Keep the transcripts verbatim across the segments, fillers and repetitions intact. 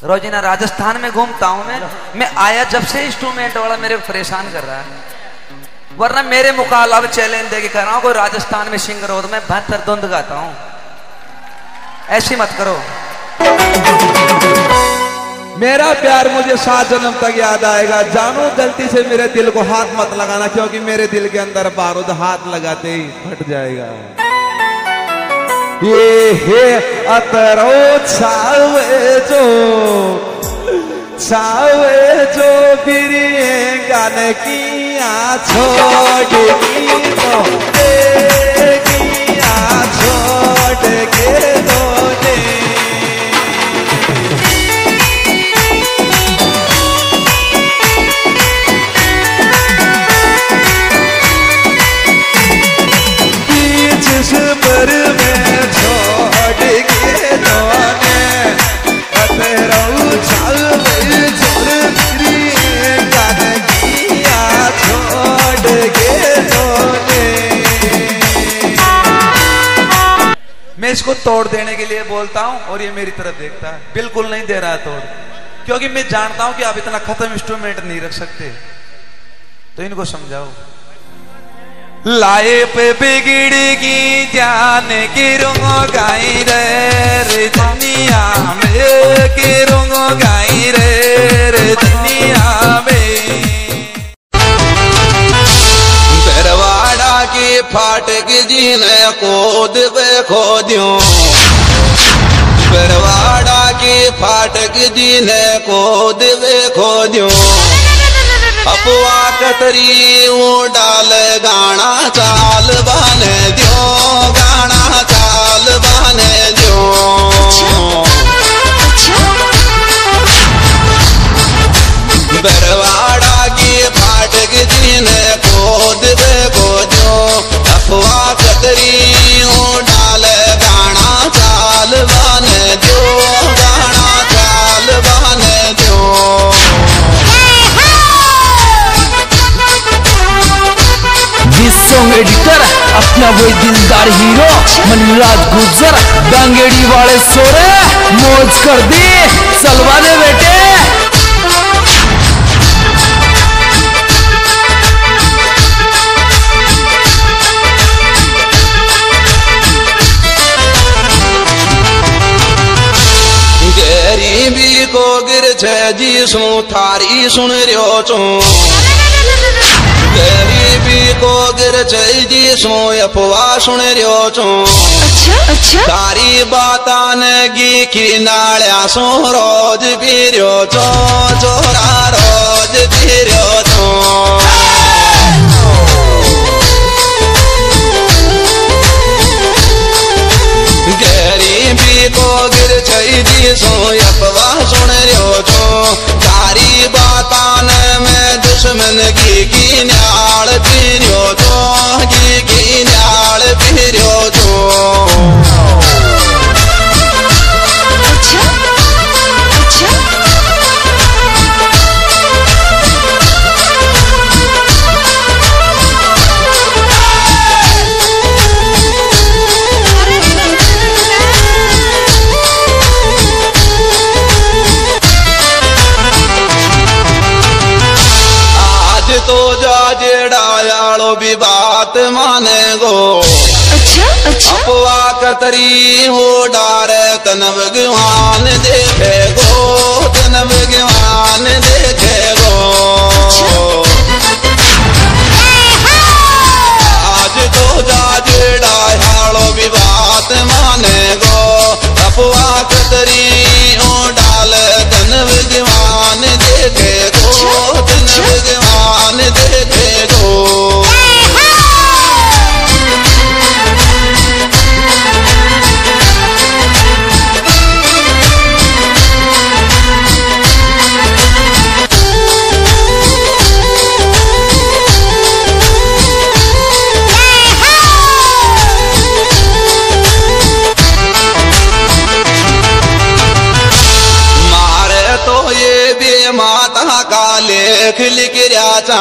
रोजीना राजस्थान में घूमता हूं मैं मैं आया जब से इंस्ट्रूमेंट वाला मेरे को परेशान कर रहा है, वरना मेरे मुकाबला अब चैलेंज दे के कर रहा हूं कोई राजस्थान में सिंगर हो तो मैं बेहतर धुंध गाता हूं। ऐसी मत करो। मेरा प्यार मुझे सात जन्म तक याद आएगा। जानो गलती से मेरे दिल को हाथ मत लगाना, क्योंकि मेरे दिल के अंदर बारूद हाथ लगाते ही फट जाएगा। ये है अतरो छावे जो छावे जो फिर गाने की छोड़ तो छोड़ के दोने पर में छोड़ के दोने अतरो छावे छोड़ फिर गाने की छोड़ के दोने। मैं इसको तोड़ देने के लिए बोलता हूं और ये मेरी तरफ देखता है, बिल्कुल नहीं दे रहा तोड़, क्योंकि मैं जानता हूं कि आप इतना खत्म इंस्ट्रूमेंट नहीं रख सकते। तो इनको समझाओ। लाए पे बिगड़गी जान की रुंगो गाई रे रे दुनिया में की रुंगो गाई रे रे दुनिया में। परवाड़ा की फाटक जीने कोद पे खोदियों, परवाड़ा की फाटक जीने कोद पे खोदियों। अफवा कतरी वो डाल गाना चाल बने दियो, गाना चाल बने दियो। बरवाड़ा की फाटक जीने खोद बे खोदियो, अफवा कतरी वो डाल गाना चाल बने दियो, गाना चाल बने दियो। सॉन्ग एडिटर अपना वही दिलदार हीरो मनराज गुजर डांगेड़ी वाले सोरे मौज कर दी सलवा दे बेटे। गरीबी को गिर छे जी सु थारी सुन रियो चो, गरीबी को गिर जी सो अफवा सुन रियो चो। अच्छा अच्छा तारी बाता ने की नालिया सो रोज पीरियो चो, चोरा रोज पीरियो चो। गरीबी को गिर जी सो अफवा सुन रियो चो। तारी बाता ने मैं दुश्मन की की न्याल पीरियो तो, की की न्याल पीरियो तो। अच्छा अच्छा तो जा जेड़ा यालो भी बात माने गो। अच्छा अच्छा अफवा कतरी हो डारे तन भगवान देखे गो, तन भगवान देखे गो। आज तो जा जेड़ा यालो भी बात माने गो। अफवा कतरी हो डाल तन भगवान देखे गो, तन भगवान देखे गो। लेख लिख रहा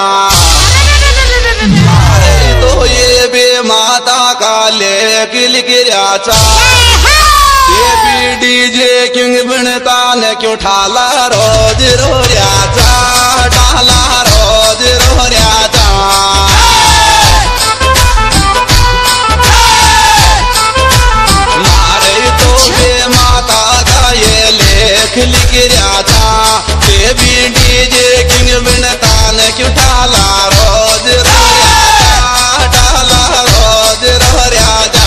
मारे तो ये बे माता का लेख लिख रहा ये भी डीजे किंग बनता ने क्यों ठाला रोज रो राजा ठाला रोज रो राजा मारे तो बे माता का ये लेख लिख राजा बेबी डीजे किंग बिनतान क्यों ठाला रोज रो राजा ठाला रोज रो राजा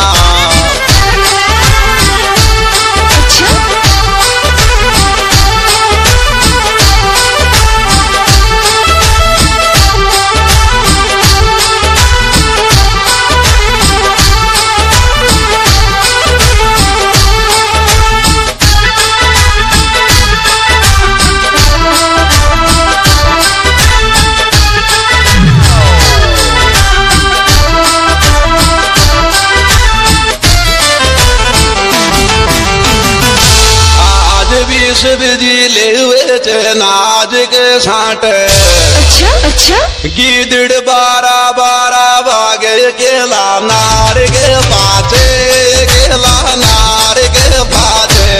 शिव जी ले हुए थे नाज के साठ अच्छा अच्छा गिदड़ बारा बारा भागे केला नार के पाचे केला नार के पाचे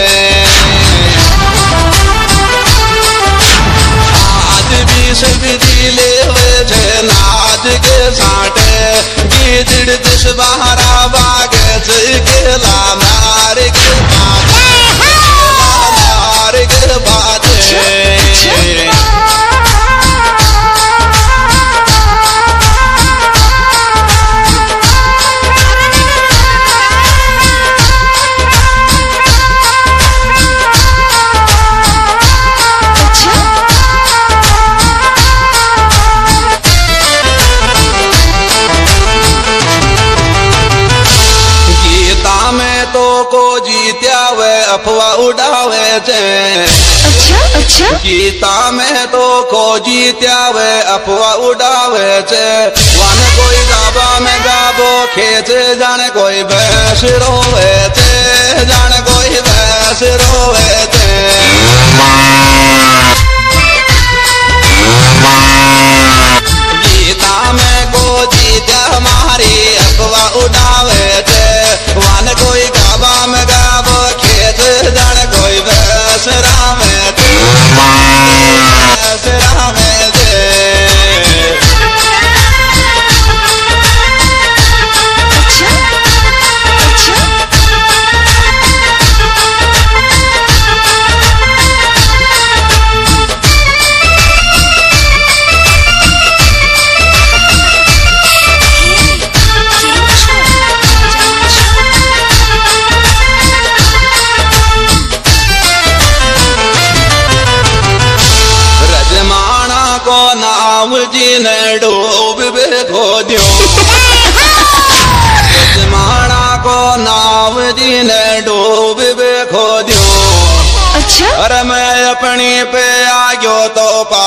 आज भी शिव जी ले हुए थे नाज के साठ गिदड़ दिस बारा भागे केला नार के पाचे के बात गीता में तो को जीत्या वे अफवाह उड़ावे चे अच्छा अच्छा गीता में तो को जीत्या वे अफवाह उड़ावे चे वन कोई गाबा में गाबो खेच जाने कोई भैंस रोवे चे जाने कोई भैंस रोवे चे गीता में को जीत्या हमारी अफवाह उड़ावे चे वन कोई गाबा में गाबो खेच जाने कोई भैंस रामे नाम जी ने डूब बे खो दियो जमाना को नाम जी ने डूब बे खो दियो अच्छा अरे मैं अपनी पे आ गयो तो